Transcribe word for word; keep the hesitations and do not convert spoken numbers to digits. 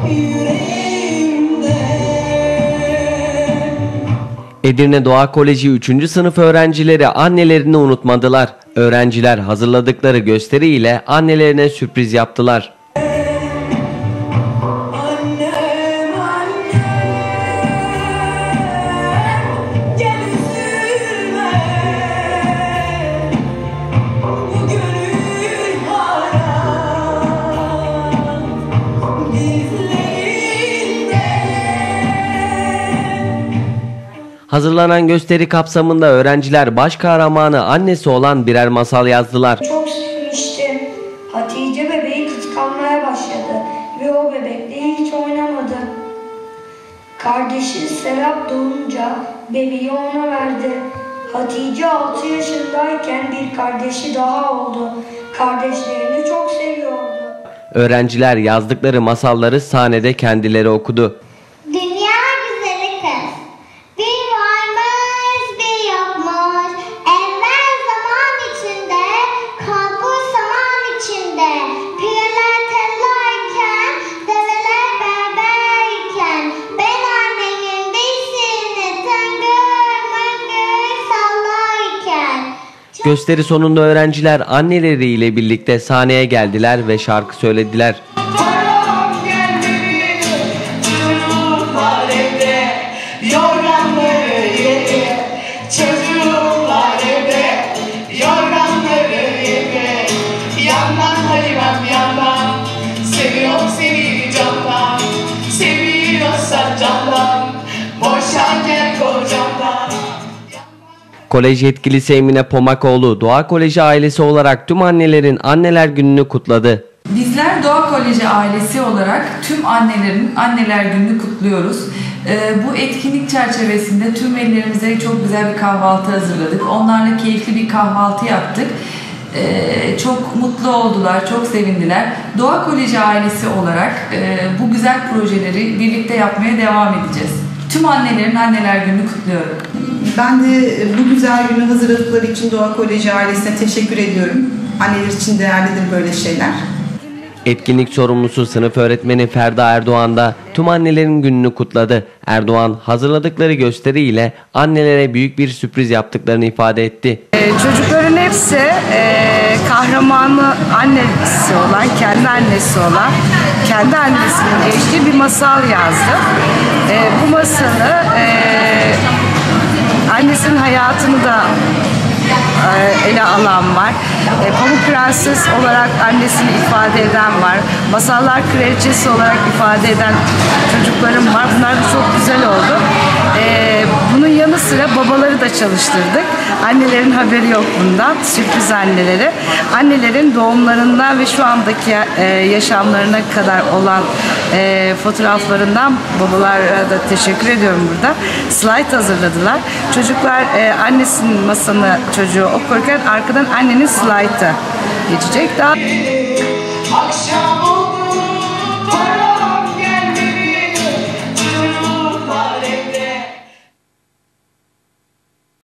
Edirne Doğa Koleji üçüncü sınıf öğrencileri annelerini unutmadılar. Öğrenciler hazırladıkları gösteri ile annelerine sürpriz yaptılar. Hazırlanan gösteri kapsamında öğrenciler baş kahramanı annesi olan birer masal yazdılar. Çok sevmiştim. Hatice bebeği kıskanmaya başladı ve o bebekle hiç oynamadı. Kardeşi Serap doğunca bebeği ona verdi. Hatice altı yaşındayken bir kardeşi daha oldu. Kardeşlerini çok seviyordu. Öğrenciler yazdıkları masalları sahnede kendileri okudu. Dünya güzeli kız. Bir varmış, bir yokmuş. Evvel zaman içinde, kalbur saman içinde. Pireler tellayken, develer berberken. Ben annemin dişini tıngır mıngır sallarken. Gösteri sonunda öğrenciler anneleriyle birlikte sahneye geldiler ve şarkı söylediler. Kolej yetkilisi Emine Pomakoğlu, Doğa Koleji ailesi olarak tüm annelerin Anneler Günü'nü kutladı. Bizler Doğa Koleji ailesi olarak tüm annelerin Anneler Günü'nü kutluyoruz. Ee, bu etkinlik çerçevesinde tüm velilerimize çok güzel bir kahvaltı hazırladık. Onlarla keyifli bir kahvaltı yaptık. Ee, çok mutlu oldular, çok sevindiler. Doğa Koleji ailesi olarak e, bu güzel projeleri birlikte yapmaya devam edeceğiz. Tüm annelerin Anneler Günü'nü kutluyorum. Ben de bu güzel günü hazırladıkları için Doğa Koleji ailesine teşekkür ediyorum. Anneler için değerlidir böyle şeyler. Etkinlik sorumlusu sınıf öğretmeni Ferda Erdoğan da tüm annelerin gününü kutladı. Erdoğan hazırladıkları gösteriyle annelere büyük bir sürpriz yaptıklarını ifade etti. Ee, çocukların hepsi e, kahramanı annesi olan, kendi annesi olan, kendi annesinin geçtiği bir masal yazdı. E, bu masalı e, annesinin hayatını da ele alan var. E, Pamuk Prenses olarak annesini ifade eden var. Masallar Kraliçesi olarak ifade eden çocuklarım var. Bunlar da çok güzel oldu. E, bunun yanı sıra babaları da çalıştırdık. Annelerin haberi yok bundan. Sürpriz anneleri. Annelerin doğumlarından ve şu andaki e, yaşamlarına kadar olan e, fotoğraflarından babalara da teşekkür ediyorum burada. Slide hazırladılar. Çocuklar e, annesinin masalını çocuğu okurken arkadan annenin slide'ı geçecek. Daha